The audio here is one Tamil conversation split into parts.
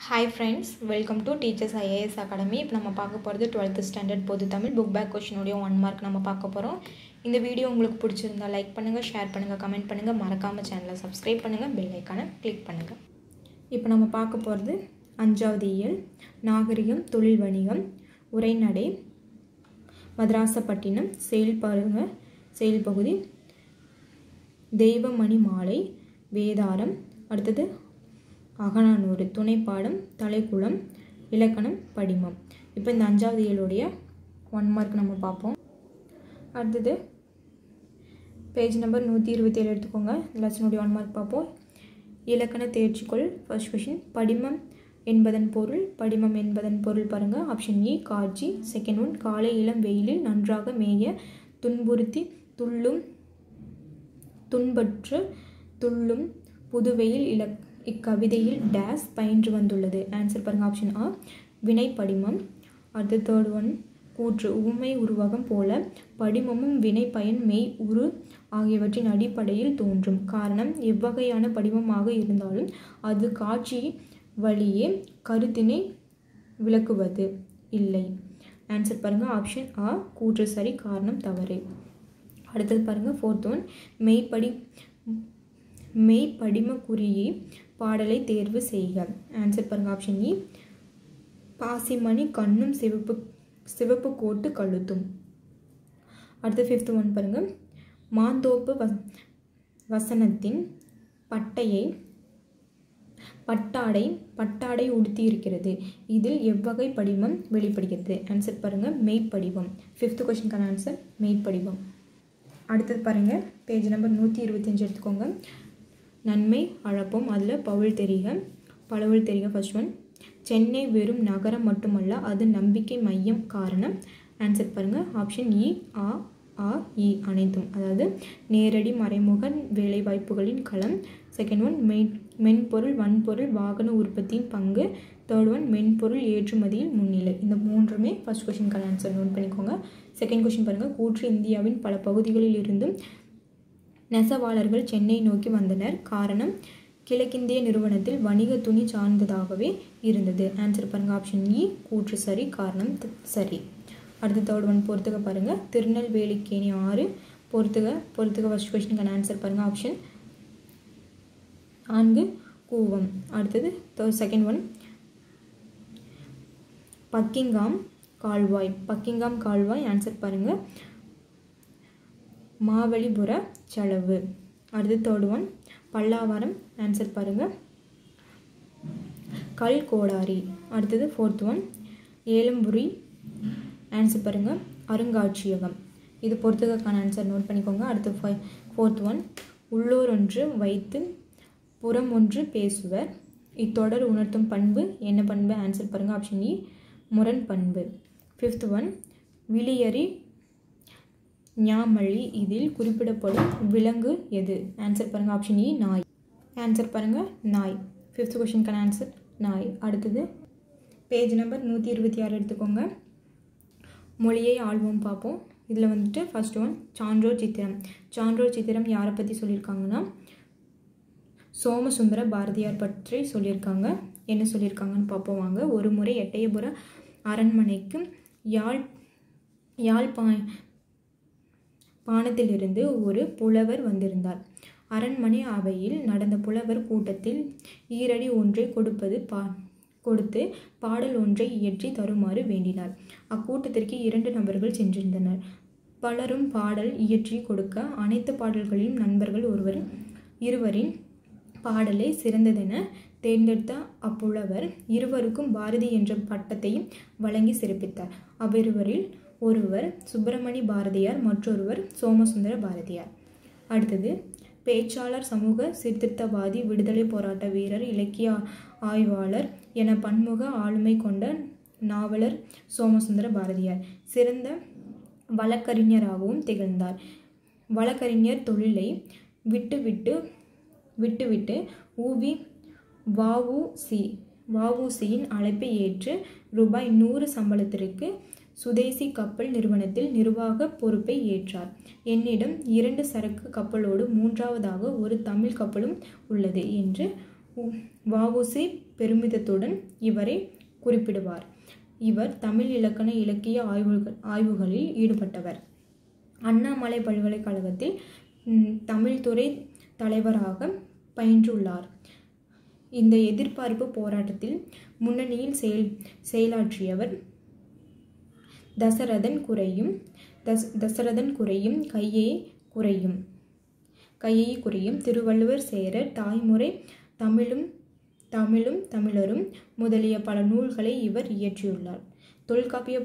Hi friends, welcome to Teachers IAS Academy. இப்போ நம்ம பார்க்க போகிறது 12th ஸ்டாண்டர்ட் பொது தமிழ் புக் பேக் கொஸ்டினுடைய 1 மார்க் நம்ம பார்க்க போகிறோம். இந்த வீடியோ உங்களுக்கு பிடிச்சிருந்தா லைக் பண்ணுங்கள், ஷேர் பண்ணுங்கள், கமெண்ட் பண்ணுங்கள், மறக்காமல் சேனலை சப்ஸ்கிரைப் பண்ணுங்கள், பெல் ஐக்கானை கிளிக் பண்ணுங்கள். இப்போ நம்ம பார்க்க போகிறது 5வது இயல் நாகரிகம் தொழில் வணிகம் உரைநடை மதராசப்பட்டினம் செயல் பகுதி தெய்வமணி மாலை வேதாரம் அடுத்தது அகநானூறு துணைப்பாடம் தலைக்குளம் இலக்கணம் படிமம். இப்போ இந்த 5வது இயலுடைய 1 மார்க் நம்ம பார்ப்போம். அடுத்தது பேஜ் நம்பர் 127 எடுத்துக்கோங்க. லெசனுடைய 1 மார்க் பார்ப்போம். இலக்கண தேர்ச்சிக்குள் ஃபர்ஸ்ட் கொஷின் படிமம் என்பதன் பொருள். படிமம் என்பதன் பொருள் பாருங்கள். ஆப்ஷன் இ காட்சி. செகண்ட் ஒன் காலை இளம் வெயிலில் நன்றாக மேய துன்புறுத்தி துன்பற்று துள்ளும் புதுவெயில் இக்கவிதையில் டேஸ் பயின்று வந்துள்ளது. ஆன்சர் பாருங்கள். ஆப்ஷன் ஆ வினைப்படிமம். அடுத்த தேர்ட் ஒன் கூற்று. உவமை உருவகம் போல படிமமும் வினை பயன் மெய் உரு ஆகியவற்றின் அடிப்படையில் தோன்றும். காரணம் எவ்வகையான படிமமாக இருந்தாலும் அது காட்சி வழியே கருத்தினை விளக்குவது இல்லை. ஆன்சர் பாருங்கள். ஆப்ஷன் ஆ கூற்று சரி, காரணம் தவறு. அடுத்தது பாருங்கள் ஃபோர்த் ஒன் மெய்ப்படிம குறியே பாடலை தேர்வு செய்க. ஆன்சர் பாருங்கள். ஆப்ஷன் இ பாசிமணி கண்ணும் சிவப்பு கோட்டு கழுத்தும். அடுத்த ஃபிஃப்த் ஒன் பாருங்கள். மாந்தோப்பு வசனத்தின் பட்டாடை உடுத்தி இருக்கிறது. இதில் எவ்வகை படிமம் வெளிப்படுகிறது. ஆன்சர் பாருங்கள். மெய்ப்படிவம். ஃபிஃப்த் கொஸ்டினுக்கான ஆன்சர் மெய்ப்படிவம். அடுத்தது பாருங்கள் பேஜ் நம்பர் 125 எடுத்துக்கோங்க. நன்மை அழப்போம். அதில் பவுல் தெரிக ஃபர்ஸ்ட் ஒன். சென்னை வெறும் நகரம் மட்டுமல்ல, அது நம்பிக்கை மையம் காரணம். ஆன்சர் பாருங்கள். ஆப்ஷன் இ இ அனைத்தும், அதாவது நேரடி மறைமுக வேலைவாய்ப்புகளின் களம். செகண்ட் ஒன் மென்பொருள் வன்பொருள் வாகன உற்பத்தியின் பங்கு. தேர்ட் ஒன் மென்பொருள் ஏற்றுமதியில் முன்னிலை. இந்த மூன்றுமே ஃபர்ஸ்ட் கொஸ்டினுக்கான ஆன்சர் நோட் பண்ணிக்கோங்க. செகண்ட் கொஸ்டின் பாருங்கள். கூற்று இந்தியாவின் பல பகுதிகளில் இருந்தும் நெசவாளர்கள் சென்னை நோக்கி வந்தனர். காரணம் கிழக்கிந்திய நிறுவனத்தில் வணிக துணி சார்ந்ததாகவே இருந்தது. ஆன்சர் பாருங்கள். ஆப்ஷன் இ கூற்று சரி, காரணம் சரி. அடுத்த தேர்ட் ஒன் பொறுத்துக்க பாருங்கள். திருநெல்வேலிக்கேணி 6 பொறுத்துக்க ஃபர்ஸ்ட் கொஸ்டினுக்கான ஆன்சர் பாருங்கள். ஆப்ஷன் 4 கூவம். அடுத்தது செகண்ட் ஒன் பக்கிங்காம் கால்வாய். ஆன்சர் பாருங்கள். மாவலிபுர செலவு. அடுத்து தேர்ட் ஒன் பல்லாவரம். ஆன்சர் பாருங்கள். கல்கோடாரி. அடுத்தது ஃபோர்த் ஒன் ஏலம்புரி. ஆன்சர் பாருங்கள். அருங்காட்சியகம். இது பொறுத்துக்கான ஆன்சர் நோட் பண்ணிக்கோங்க. அடுத்து ஃபோர்த் ஒன் உள்ளூர் ஒன்று வைத்து புறம் ஒன்று பேசுவர். இத்தொடர் உணர்த்தும் பண்பு என்ன பண்பு. ஆன்சர் பாருங்கள். ஆப்ஷன் இ முரண் பண்பு. ஃபிஃப்த் ஒன் விளியரி ஞாமழி. இதில் குறிப்பிடப்படும் விலங்கு எது. ஆன்சர் பாருங்கள். ஆப்ஷன் இ நாய். ஆன்சர் பாருங்கள் நாய். ஃபிஃப்த் கொஸ்டினுக்கான ஆன்சர் நாய். அடுத்தது பேஜ் நம்பர் 126 எடுத்துக்கோங்க. மொழியை ஆள்வோம் பார்ப்போம். இதில் வந்துட்டு ஃபர்ஸ்ட் ஒன் சான்றோர் சித்திரம் யாரை பற்றி சொல்லியிருக்காங்கன்னா சோமசுந்தர பாரதியார் பற்றி சொல்லியிருக்காங்க. என்ன சொல்லியிருக்காங்கன்னு பார்ப்போம் வாங்க. ஒரு முறை எட்டயபுர அரண்மனைக்கு யாழ்ப்பாணத்திலிருந்து ஒரு புலவர் வந்திருந்தார். அரண்மனை அவையில் நடந்த புலவர் கூட்டத்தில் ஈரடி ஒன்றை கொடுத்து பாடல் ஒன்றை இயற்றி தருமாறு வேண்டினார். அக்கூட்டத்திற்கு 2 நபர்கள் சென்றிருந்தனர். பலரும் பாடல் இயற்றி கொடுக்க அனைத்து பாடல்களிலும் நண்பர்கள் இருவரின் பாடலை சிறந்ததென தேர்ந்தெடுத்த அப்புலவர் இருவருக்கும் பாரதி என்ற பட்டத்தையும் வழங்கி சிறப்பித்தார். அவ்விருவரில் ஒருவர் சுப்பிரமணி பாரதியார், மற்றொருவர் சோமசுந்தர பாரதியார். அடுத்தது பேச்சாளர், சமூக சீர்திருத்தவாதி, விடுதலை போராட்ட வீரர், இலக்கிய ஆய்வாளர் என பன்முக ஆளுமை கொண்ட நாவலர் சோமசுந்தர பாரதியார். சிறந்த வழக்கறிஞராகவும் திகழ்ந்தார். வழக்கறிஞர் தொழிலை விட்டுவிட்டு வஉசியின் அழைப்பை ஏற்று ரூபாய் 100 சம்பளத்திற்கு சுதேசி கப்பல் நிறுவனத்தில் நிர்வாக பொறுப்பை ஏற்றார். என்னிடம் 2 சரக்கு கப்பலோடு 3வதாக ஒரு தமிழ் கப்பலும் உள்ளது என்று வ.உ.சி. பெருமிதத்துடன் இவரை குறிப்பிடுவார். இவர் தமிழ் இலக்கண இலக்கிய ஆய்வுகளில் ஈடுபட்டவர். அண்ணாமலை பல்கலைக்கழகத்தில் தமிழ்துறை தலைவராக பயின்றுள்ளார். இந்த எதிர்பார்ப்பு போராட்டத்தில் முன்னணியில் செயலாற்றியவர். தசரதன் குறையும் கையை குறையும் திருவள்ளுவர் சேரர் தாய்முறை தமிழும் தமிழரும் முதலிய பல நூல்களை இவர் இயற்றியுள்ளார். தொல்காப்பிய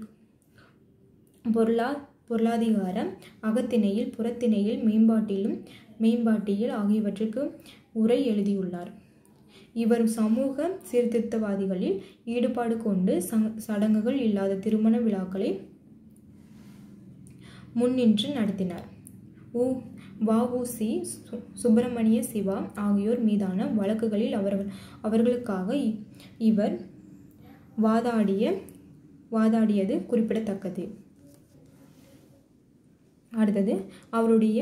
பொருளாதிகார அகத்திணையில் புறத்திணையில் மேம்பாட்டியல் ஆகியவற்றுக்கு உரை எழுதியுள்ளார். இவர் சமூக சீர்திருத்தவாதிகளில் ஈடுபாடு கொண்டு சடங்குகள் இல்லாத திருமண விழாக்களை முன்னின்று நடத்தினார். வ.உ.சி. சுப்பிரமணிய சிவா ஆகியோர் மீதான வழக்குகளில் அவர்களுக்காக இவர் வாதாடியது குறிப்பிடத்தக்கது. அடுத்தது அவருடைய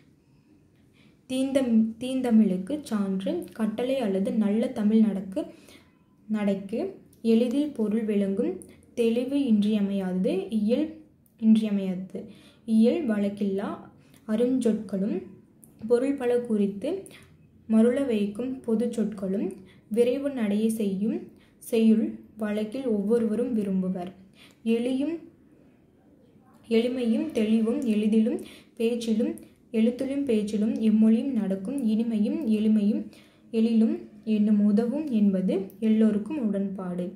தீந்தமிழுக்கு சான்று கட்டளை அல்லது நல்ல தமிழ் நடைக்கு எளிதில் பொருள் விளங்கும் தெளிவு இன்றியமையாதது. இயல் வழக்கில்லா அருஞ்சொற்களும் பொருள் பல குறித்து மருள வைக்கும் பொது சொற்களும் விரைவு நடையை செய்யுள் வழக்கில் ஒவ்வொருவரும் விரும்புவர். எளிமையும் தெளிவும் எளிதிலும் பேச்சிலும் எழுத்திலும் பேச்சிலும் எம்மொழியும் நடக்கும் இனிமையும் எழிலும் என்னும் உதவும் என்பது எல்லோருக்கும் உடன்பாடு.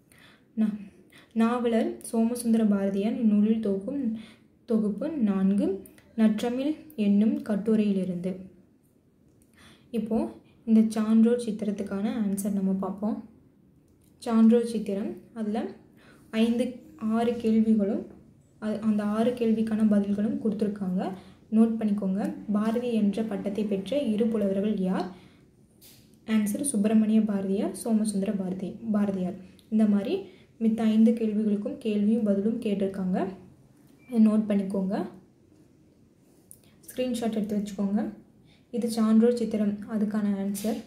நாவலர் சோமசுந்தர பாரதியார் இந்நூலில் தொகுப்பு 4 நற்றமிழ் என்னும் கட்டுரையிலிருந்து. இப்போ இந்த சான்றோர் சித்திரத்துக்கான ஆன்சர் நம்ம பார்ப்போம். சான்றோர் சித்திரம் அதில் 6 கேள்விகளும் அந்த 6 கேள்விக்கான பதில்களும் கொடுத்துருக்காங்க. நோட் பண்ணிக்கோங்க. பாரதி என்ற பட்டத்தை பெற்ற 2 புலவர்கள் யார்? ஆன்சர் சுப்பிரமணிய பாரதியார், சோமசுந்தர பாரதியார். இந்த மாதிரி மித்த 5 கேள்விகளுக்கும் கேள்வியும் பதிலும் கேட்டிருக்காங்க. நோட் பண்ணிக்கோங்க. ஸ்க்ரீன்ஷாட் எடுத்து வச்சுக்கோங்க. இது சான்றோர் சித்திரம், அதுக்கான ஆன்சர்.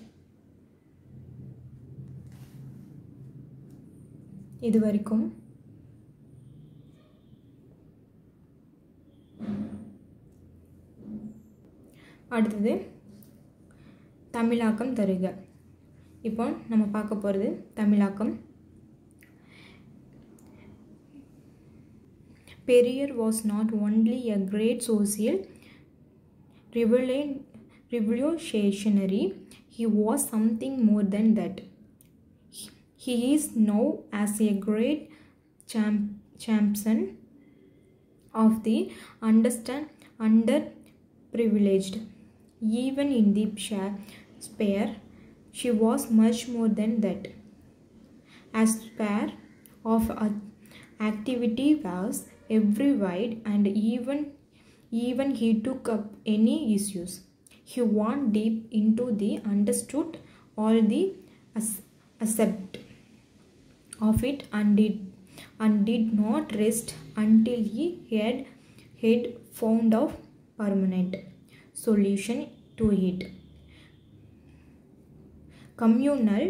இது வரைக்கும் அடுத்தது தமிழாக்கம் தருக. இப்போ நம்ம பார்க்க போகிறது தமிழாக்கம். Periyar was not only a great social revolutionary, he was something more than that. He is known as a great champion of the underprivileged. Even in the sphere, she was much more than that. As sphere of activity was every wide, and even he took up any issues. He went deep into the understood all the aspect of it, and did not rest until he had found a permanent solution to it. Communal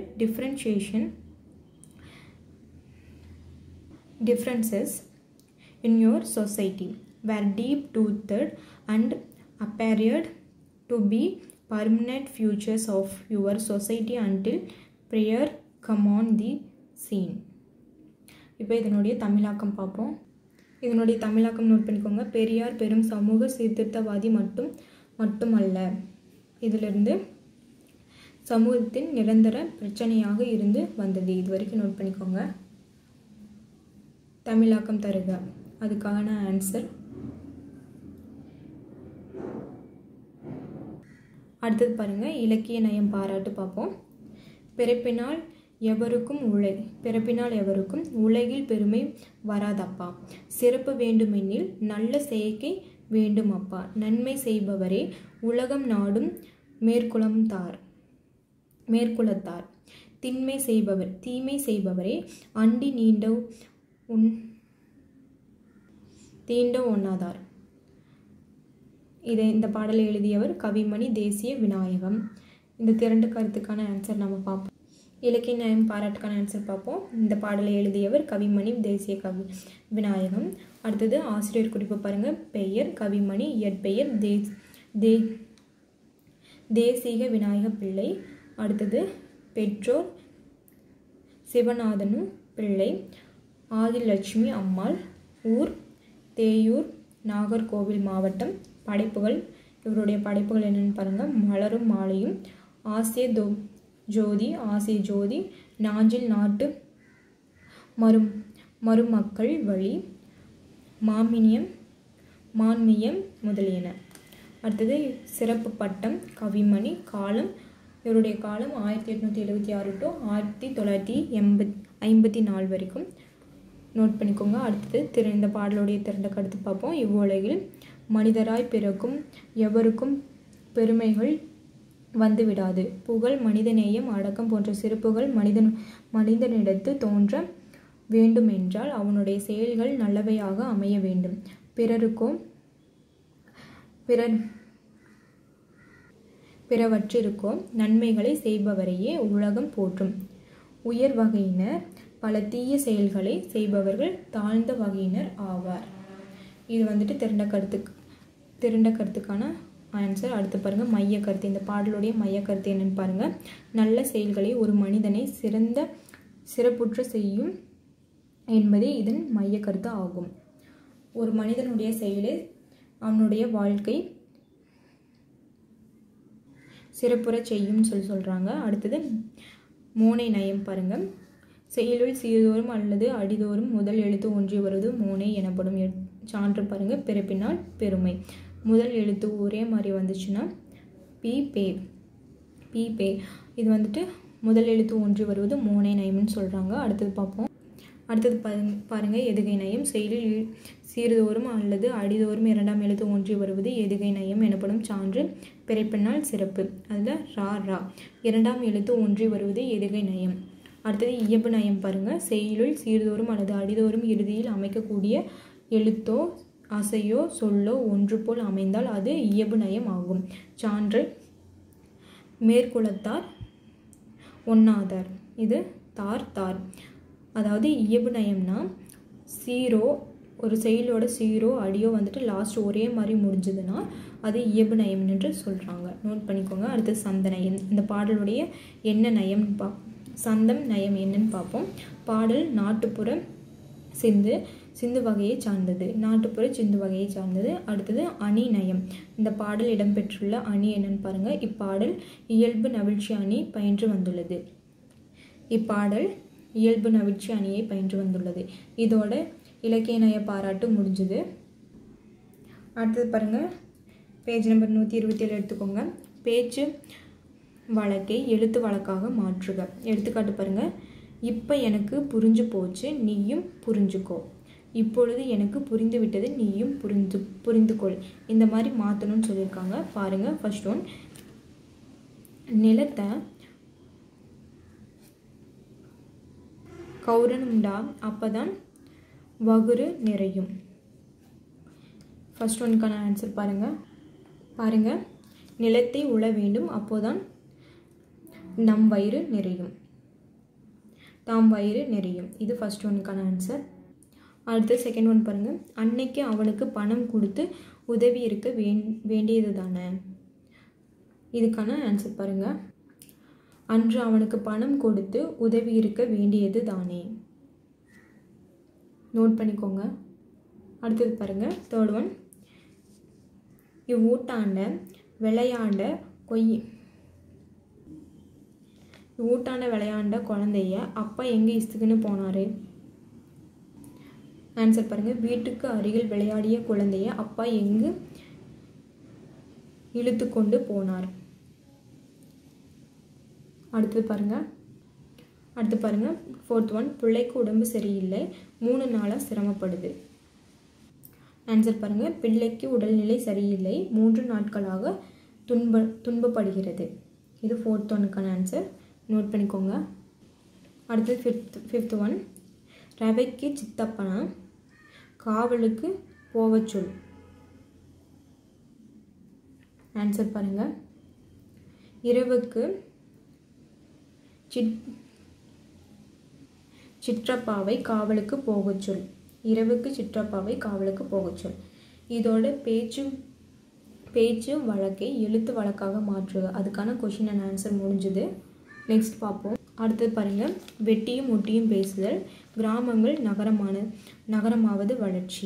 differences in your society were deep-rooted and appeared to be permanent features of your society until prayer come on the scene. இப்போ இதனுடைய தமிழாக்கம் பார்ப்போம். இதனுடைய தமிழாக்கம் நோட் பண்ணிக்கோங்க. பெரியார் பெரும் சமூக சீர்திருத்தவாதி மட்டுமல்ல, இதிலிருந்து சமூகத்தின் நிரந்தர பிரச்சனையாக இருந்து வந்தது. இது வரைக்கும் நோட் பண்ணிக்கோங்க. தமிழாக்கம் தருக, அதுக்கான ஆன்சர். அடுத்தது பாருங்க, இலக்கிய நயம் பாராட்டு பார்ப்போம். பிறப்பினால் எவருக்கும் உலகில் பெருமை வராதப்பா. சிறப்பு வேண்டுமெனில் நல்ல செயற்கை வேண்டும் அப்பா. நன்மை செய்பவரே உலகம் நாடும் மேற்குலத்தார். தீமை செய்பவரே அண்டி தீண்ட ஒண்ணாதார். இந்த பாடலை எழுதியவர் கவிமணி தேசிய விநாயகம். இந்த 2 கருத்துக்கான ஆன்சர் நம்ம பார்ப்போம். இலக்கிய நியாயம் பாராட்டுக்கான ஆன்சர் பார்ப்போம். இந்த பாடலை எழுதியவர் கவிமணி தேசிய கவி விநாயகம். அடுத்தது ஆசிரியர் குறிப்பு பாருங்கள். பெயர் கவிமணி, இயற்பெயர் தேசிக விநாயக பிள்ளை. அடுத்தது பெற்றோர் சிவநாதனு பிள்ளை, ஆதிலட்சுமி அம்மாள், ஊர் தேயூர், நாகர்கோவில் மாவட்டம். படைப்புகள், இவருடைய படைப்புகள் என்னென்னு பாருங்கள். மலரும் மாலையும், ஆசிய ஜோதி, நாஞ்சில் நாட்டு மருமக்கள் வழி, மான்மியம் முதலியன. அடுத்தது சிறப்பு பட்டம் கவிமணி. காலம், இவருடைய காலம் 1876 to 1954 வரைக்கும். நோட் பண்ணிக்கோங்க. அடுத்தது இந்த பாடலுடைய திரண்ட கருத்து பார்ப்போம். இவ்வுலகில் மனிதராய் பிறக்கும் எவருக்கும் பெருமைகள் வந்துவிடாது. புகழ், மனிதநேயம், அடக்கம் போன்ற சிறப்புகள் மனிதனிடத்து தோன்ற வேண்டுமென்றால் அவனுடைய செயல்கள் நல்லவையாக அமைய வேண்டும். பிறவற்றிற்கோ நன்மைகளை செய்பவரையே உலகம் போற்றும். உயர் வகையினர் பல தீய செயல்களை செய்பவர்கள் தாழ்ந்த வகையினர் ஆவார். இது வந்துட்டு திரண்ட கருத்துக்கான ஆன்சர். அடுத்து பாருங்கள் மைய கருத்து. இந்த பாடலுடைய மைய கருத்து என்னன்னு பாருங்கள். நல்ல செயல்களை ஒரு மனிதனை சிறப்புற்ற செய்யும் என்பதே இதன் மைய கருத்து ஆகும். ஒரு மனிதனுடைய செயலை அவனுடைய வாழ்க்கை சிறப்புற செய்யும் சொல்கிறாங்க. அடுத்தது மோனை நயம் பாருங்கள். செயலுள் சீர்தோறும் அல்லது அடிதோறும் முதல் எழுத்து ஒன்றி வருவது மோனை எனப்படும். சான்று பாருங்கள். பிறப்பினால் பெருமை. முதல் எழுத்து ஒரே மாதிரி வந்துச்சுன்னா பி பே. இது வந்துட்டு முதல் எழுத்து ஒன்றி வருவது மோனை நயம்னு சொல்கிறாங்க. அடுத்தது பார்ப்போம். அடுத்தது பாருங்கள் எதுகை நயம். செயலில் சீர்தோறும் அல்லது அடிதோறும் இரண்டாம் எழுத்து ஒன்றி வருவது எதுகை நயம் எனப்படும். சான்று பிறப்பினால் சிறப்பு. அதில் ரா இரண்டாம் எழுத்து ஒன்றி வருவது எதுகை நயம். அடுத்தது இயல்பு நயம் பாருங்கள். செயலுள் சீர்தோறும் அல்லது அடிதோறும் இறுதியில் அமைக்கக்கூடிய எழுத்தோ அசையோ சொல்லோ ஒன்று போல் அமைந்தால் அது இயல்பு நயம் ஆகும். சான்று மேற்குலத்தார் ஒன்னாதார். இது தார். அதாவது இயல்பு நயம்னா சீரோ ஒரு செயலோட சீரோ அடியோ வந்துட்டு லாஸ்ட் ஒரே மாதிரி முடிஞ்சதுன்னா அது இயல்பு நயம் என்று சொல்கிறாங்க. நோட் பண்ணிக்கோங்க. அடுத்து சந்த நயம். இந்த பாடலுடைய என்ன நயம் சந்தம் நயம் என்னன்னு பார்ப்போம். பாடல் நாட்டுப்புற சிந்து வகையை சார்ந்தது. நாட்டுப்புற சிந்து வகையை சார்ந்தது. அடுத்தது அணி நயம். இந்த பாடல் இடம்பெற்றுள்ள அணி என்னன்னு பாருங்கள். இப்பாடல் இயல்பு நவிழ்ச்சி அணி பயின்று வந்துள்ளது. இதோட இலக்கிய நய பாராட்டு முடிஞ்சுது. அடுத்தது பாருங்கள். பேஜ் நம்பர் 127 எடுத்துக்கோங்க. பேச்சு வழக்கை எழுத்து வழக்காக மாற்றுக. எடுத்துக்காட்டு பாருங்கள். இப்போ எனக்கு புரிஞ்சு போச்சு, நீயும் புரிஞ்சுக்கோ. இப்பொழுது எனக்கு புரிந்து விட்டது, நீயும் புரிந்துகொள். இந்த மாதிரி மாற்றணும்னு சொல்லியிருக்காங்க. பாருங்கள். ஃபர்ஸ்ட் ஒன், நிலத்தை கௌரனுண்டா அப்போதான் வகுறு நிறையும். ஃபர்ஸ்ட் ஒன்க்கான ஆன்சர் பாருங்கள். நிலத்தை உழ வேண்டும், அப்போதான் தாம் வயிறு நிறையும். இது ஃபர்ஸ்ட் ஒன்க்கான ஆன்சர். அடுத்து செகண்ட் ஒன் பாருங்கள். அன்னைக்கு அவனுக்கு பணம் கொடுத்து உதவி இருக்க வேண்டியது தானே. இதுக்கான ஆன்சர் பாருங்கள். அன்று அவனுக்கு பணம் கொடுத்து உதவி இருக்க வேண்டியது தானே. நோட் பண்ணிக்கோங்க. அடுத்தது பாருங்கள். தேர்ட் ஒன், இவ்வூட்டாண்ட விளையாண்ட குழந்தைய அப்பா எங்கே இஸ்துக்குன்னு போனார். ஆன்சர் பாருங்கள். வீட்டுக்கு அருகில் விளையாடிய குழந்தைய அப்பா எங்கு இழுத்து கொண்டு போனார். அடுத்து பாருங்கள். ஃபோர்த் ஒன், பிள்ளைக்கு உடம்பு சரியில்லை, 3 நாளாக சிரமப்படுது. ஆன்சர் பாருங்கள். பிள்ளைக்கு உடல்நிலை சரியில்லை, 3 நாட்களாக துன்பப்படுகிறது. இது ஃபோர்த் ஒன்னுக்கான ஆன்சர். நோட் பண்ணிக்கோங்க. அடுத்தது ஃபிஃப்த் ஒன், ரவைக்கு சித்தப்பனா காவலுக்கு போவச் சொல். ஆன்சர் பாருங்கள். இரவுக்கு சிற்றப்பாவை காவலுக்கு போகச் சொல். இரவுக்கு சிற்றப்பாவை காவலுக்கு போகச் சொல். இதோட பேச்சு வழக்கை எழுத்து வழக்காக மாற்றுக. அதுக்கான கொஷின் அண்ட் ஆன்சர் முடிஞ்சுது. நெக்ஸ்ட் பார்ப்போம். அடுத்தது பாருங்கள். வெட்டியும் ஒட்டியும் பேசுதல். கிராமங்கள் நகரமாவது வளர்ச்சி.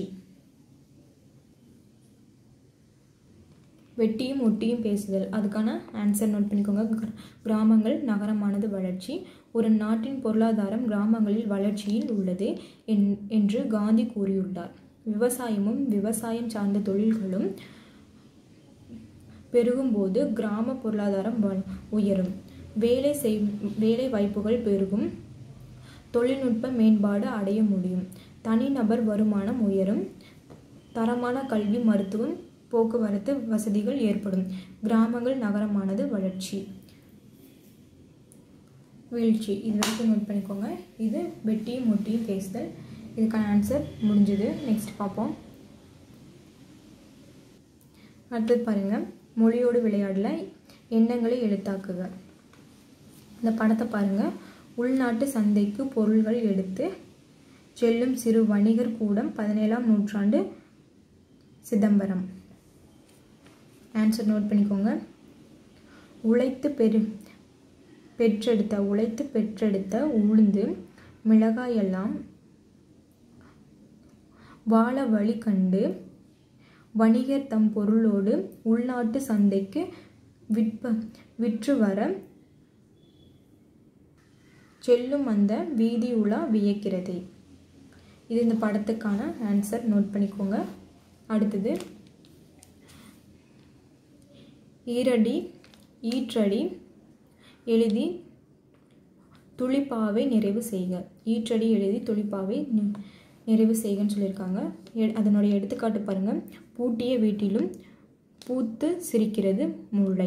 வெட்டியும் ஒட்டியும் பேசுதல், அதுக்கான ஆன்சர் நோட் பண்ணிக்கோங்க. கிராமங்கள் நகரமானது வளர்ச்சி. ஒரு நாட்டின் பொருளாதாரம் கிராமங்களில் வளர்ச்சியில் உள்ளது என்று காந்தி கூறியுள்ளார். விவசாயமும் விவசாயம் சார்ந்த தொழில்களும் பெருகும்போது கிராம பொருளாதாரம் உயரும். வேலை வாய்ப்புகள் பெருகும். தொழில்நுட்ப மேம்பாடு அடைய முடியும். தனிநபர் வருமானம் உயரும். தரமான கல்வி, மருத்துவம், போக்குவரத்து வசதிகள் ஏற்படும். கிராமங்கள் நகரமானது வளர்ச்சி. வீழ்ச்சி, இது வரைக்கும் நோட் பண்ணிக்கோங்க. இது வெட்டியும் ஒட்டியும் பேசுதல். இதுக்கான ஆன்சர் முடிஞ்சது. நெக்ஸ்ட் பார்ப்போம். அடுத்தது பாருங்கள். மொழியோடு விளையாடல, எண்ணங்களை எழுத்தாக்குக. இந்த படத்தை பாருங்கள். உள்நாட்டு சந்தைக்கு பொருள்கள் எடுத்து செல்லும் சிறு வணிகர் கூடம் 17ஆம் நூற்றாண்டு சிதம்பரம். ஆன்சர் நோட் பண்ணிக்கோங்க. உழைத்து பெற்றெடுத்த உளுந்து மிளகாய் எல்லாம் வாழ வழி கண்டு வணிகர் தம் பொருளோடு உள்நாட்டு சந்தைக்கு விற்று வர செல்லும் அந்த வீதி உலா வியக்கிறது. இது இந்த படத்துக்கான ஆன்சர் நோட் பண்ணிக்கோங்க. அடுத்தது ஈற்றடி எழுதி துளிப்பாவை நிறைவு செய்க. ஈற்றடி எழுதி துளிப்பாவை நிறைவு செய்கன்னு சொல்லியிருக்காங்க. அதனுடைய எடுத்துக்காட்டு பாருங்கள். பூட்டிய வீட்டிலும் பூத்து சிரிக்கிறது முல்லை.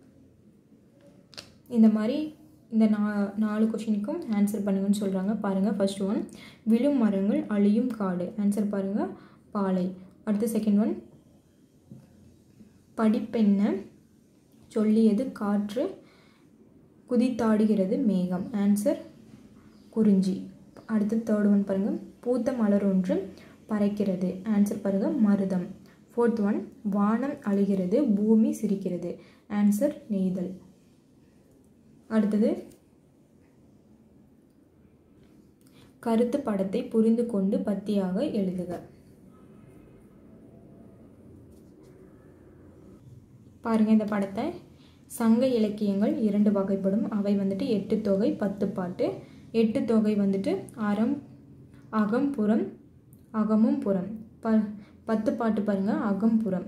இந்த மாதிரி இந்த 4 கொஷினுக்கும் ஆன்சர் பண்ணுங்கன்னு சொல்கிறாங்க. பாருங்கள். ஃபர்ஸ்ட் ஒன், விழும் மரங்கள் அழியும் காடு. ஆன்சர் பாருங்கள், பாலை. அடுத்து செகண்ட் ஒன், படிப்பென்ன சொல்லியது காற்று குதித்தாடுகிறது மேகம். ஆன்சர் குறிஞ்சி. அடுத்து தேர்ட் ஒன் பாருங்கள். பூத்த மலர் ஒன்று பறக்கிறது. ஆன்சர் பாருங்கள், மருதம். ஃபோர்த் ஒன், வானம் அழுகிறது பூமி சிரிக்கிறது. ஆன்சர் நெய்தல். அடுத்தது கருத்து படத்தை புரிந்து கொண்டு பத்தியாக எழுதுக. பாருங்கள் இந்த படத்தை. சங்க இலக்கியங்கள் 2 வகைப்படும். அவை வந்துட்டு 8 தொகை 10 பாட்டு. 8 தொகை வந்துட்டு அகம் புறம், அகமும் புறம். 10 பாட்டு பாருங்கள், அகம்புறம்.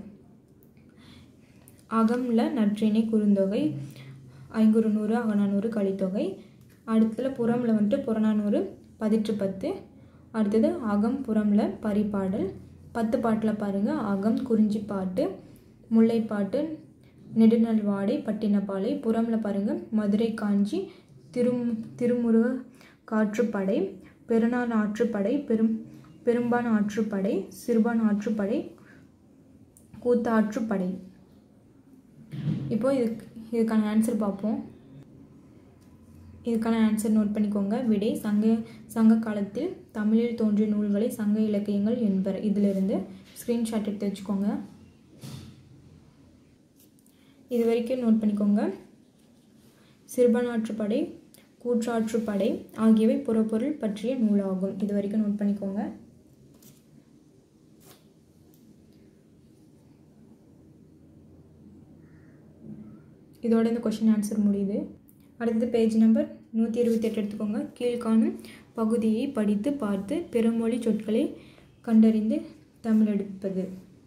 அகம்ல நற்றிணை குறுந்தொகை, ஐங்குறுநூறு, அகநானூறு, கலித்தொகை. அடுத்ததுல புறம்ல வந்துட்டு புறநானூறு, பதிற்று 10. அடுத்தது அகம் புறம்ல பரிபாடல். 10 பாட்டில் பாருங்கள். அகம் குறிஞ்சி பாட்டு, முல்லைப்பாட்டு, நெடுநல்வாடை, பட்டினப்பாலை. புறம்ல பாருங்கள். மதுரை காஞ்சி, திருமுருக காற்றுப்படை, பெருநாள் ஆற்றுப்படை, பெரும்பான் ஆற்றுப்படை, சிறுபான் ஆற்றுப்படை, கூத்தாற்றுப்படை. இப்போ இதுக்கான ஆன்சர் பார்ப்போம். இதுக்கான ஆன்சர் நோட் பண்ணிக்கோங்க. விடை, சங்க காலத்தில் தமிழில் தோன்றிய நூல்களை சங்க இலக்கியங்கள் என்பர். இதிலிருந்து ஸ்க்ரீன்ஷாட் எடுத்து வச்சுக்கோங்க. இது வரைக்கும் நோட் பண்ணிக்கோங்க. சிறுபான்ஆற்றுப்படை, கூற்றாற்றுப்படை ஆகியவை புறப்பொருள் பற்றிய நூலாகும். இது வரைக்கும் நோட் பண்ணிக்கோங்க. இதோட இந்த கொஷின் ஆன்சர் முடியுது. அடுத்தது பேஜ் நம்பர் 128 எடுத்துக்கோங்க. கீழ்காணும் பகுதியை படித்து பார்த்து பிறமொழி சொற்களை கண்டறிந்து தமிழெடுப்பது.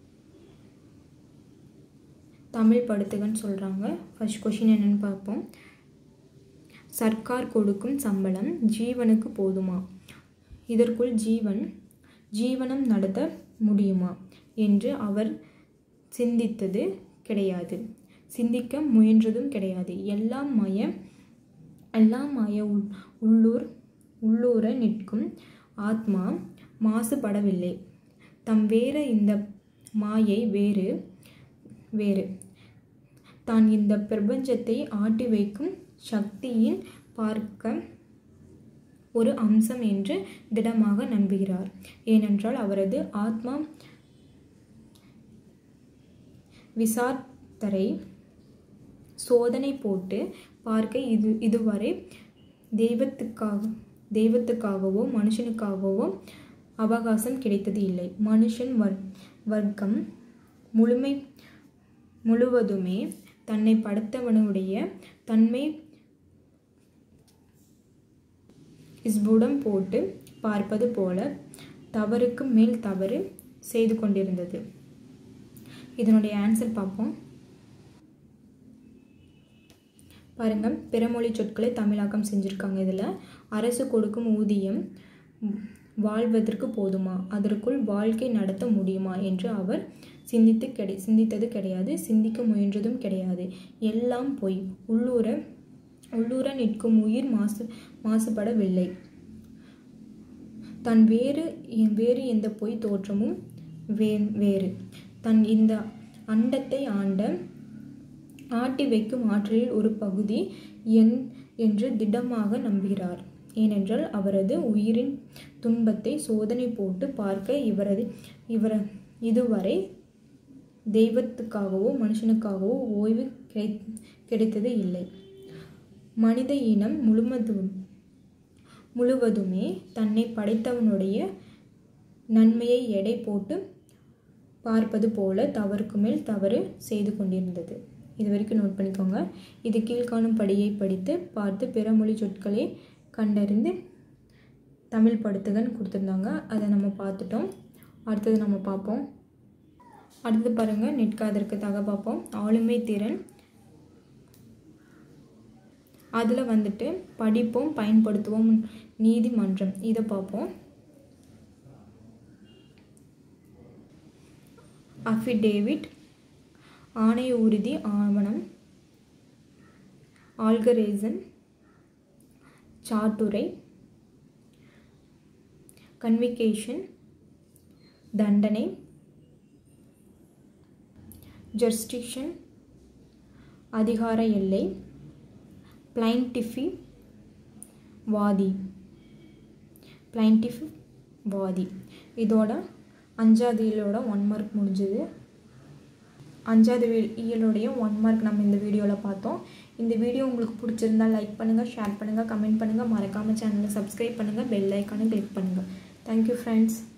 தமிழ் படுத்துகன்னு சொல்கிறாங்க. ஃபர்ஸ்ட் கொஷின் என்னென்னு பார்ப்போம். சர்க்கார் கொடுக்கும் சம்பளம் ஜீவனுக்கு போதுமா? இதற்குள் ஜீவனம் நடத்த முடியுமா என்று அவர் சிந்தித்தது கிடையாது, சிந்திக்க முயன்றதும் கிடையாது. எல்லாம் மாய உள்ளூர நிற்கும் ஆத்மா மாசுபடவில்லை. தம் வேற இந்த மாயை வேறு தான் இந்த பிரபஞ்சத்தை ஆட்டி வைக்கும் சக்தியின் பார்க்க ஒரு அம்சம் என்று திடமாக நம்புகிறார். ஏனென்றால் அவரது ஆத்மா விசார்த்தரை சோதனை போட்டு பார்க்க இதுவரை தெய்வத்துக்காகவோ மனுஷனுக்காகவோ அவகாசம் கிடைத்தது இல்லை. மனுஷன் வர்க்கம் முழுவதுமே தன்னை படைத்தவனுடைய தன்மை இஸ்புடம் போட்டு பார்ப்பது போல தவறுக்கு மேல் தவறு செய்து கொண்டிருந்தது. இதனுடைய ஆன்சர் பார்ப்போம். பாருங்க, பிறமொழி சொற்களை தமிழாக்கம் செஞ்சுருக்காங்க. இதில் அரசு கொடுக்கும் ஊதியம் வாழ்வதற்கு போதுமா, அதற்குள் வாழ்க்கை நடத்த முடியுமா என்று அவர் சிந்தித்தது கிடையாது, சிந்திக்க முயன்றதும் கிடையாது. எல்லாம் பொய். உள்ளூர நிற்கும் உயிர் மாசுபடவில்லை. தன் வேறு எந்த பொய் தோற்றமும் வேறு. தன் இந்த அண்டத்தை ஆட்டி வைக்கும் ஆற்றலில் ஒரு பகுதி என்று திடமாக நம்புகிறார். ஏனென்றால் அவரது உயிரின் துன்பத்தை சோதனை போட்டு பார்க்க இதுவரை தெய்வத்துக்காகவோ மனுஷனுக்காகவோ ஓய்வு கிடைத்தது இல்லை. மனித இனம் முழுவதுமே தன்னை படைத்தவனுடைய நன்மையை எடை போட்டு பார்ப்பது போல தவறுக்கு மேல் தவறு செய்து கொண்டிருந்தது. இது வரைக்கும் நோட் பண்ணிக்கோங்க. இது கீழ்காணும் படியை படித்து பார்த்து பிறமொழி சொற்களை கண்டறிந்து தமிழ் படுத்துகன்னு கொடுத்துருந்தாங்க. அதை நம்ம பார்த்துட்டோம். அடுத்தது நம்ம பார்ப்போம். அடுத்தது பாருங்கள், நெட்காதற்காக பார்ப்போம். ஆளுமை திறன், அதில் வந்துட்டு படிப்போம் பயன்படுத்துவோம் நீதிமன்றம், இதை பார்ப்போம். அஃபிடேவிட், ஆணைய உறுதி ஆவணம், ஆல்கரேசன், சாட்டுரை, கன்விகேஷன் தண்டனை, ஜஸ்டிக்ஷன் அதிகார எல்லை, பிளைன்டிஃபி வாதி. இதோட 5வது இயலோட 1 மார்க் முடிஞ்சது. 5வது இயலுடைய 1 மார்க் நம்ம இந்த வீடியோவில் பார்த்தோம். இந்த வீடியோ உங்களுக்கு பிடிச்சிருந்தால் லைக் பண்ணுங்கள், ஷேர் பண்ணுங்கள், கமெண்ட் பண்ணுங்கள், மறக்காமல் சேனலை சப்ஸ்கிரைப் பண்ணுங்கள், பெல் ஐக்கானை கிளிக் பண்ணுங்கள். Thank you friends.